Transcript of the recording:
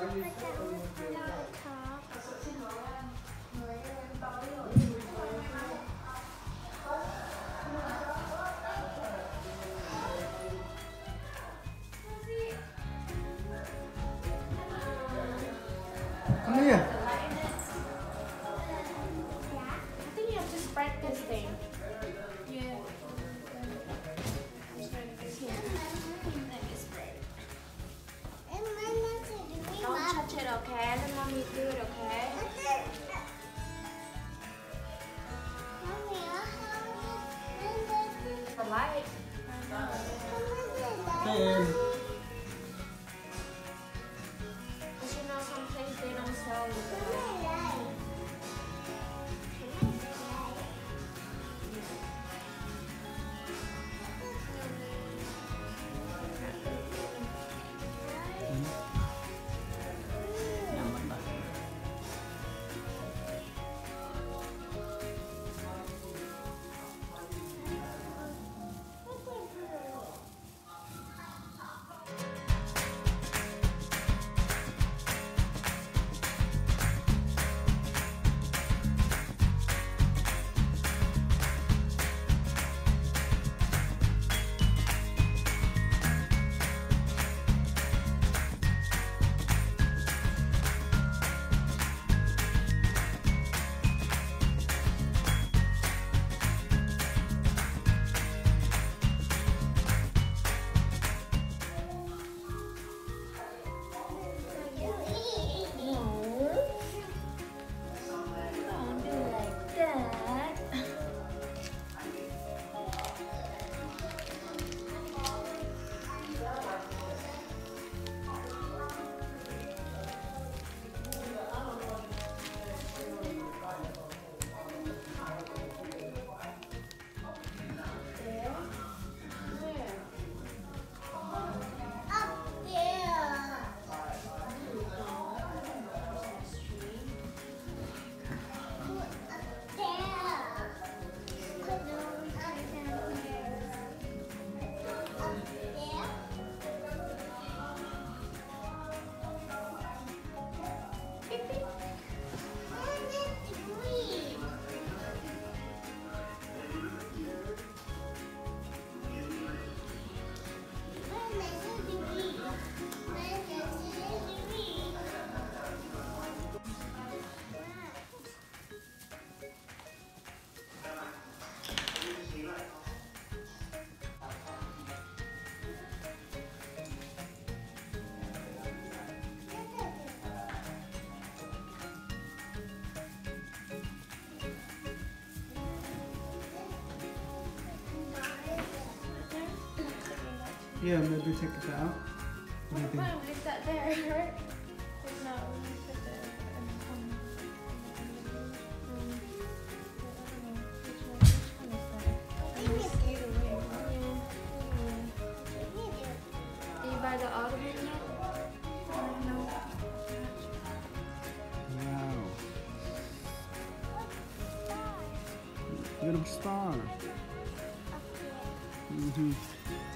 Come here. I think you have to spread this thing. Yeah. Don't touch it, okay? Let mommy do it, okay? The light. And Because you know some things they don't sell you that. yeah, maybe take it out. What do you think? Fine, leave that there, right? No, put the Did you buy the ottoman yet? No. Wow. Little star. Mm-hmm.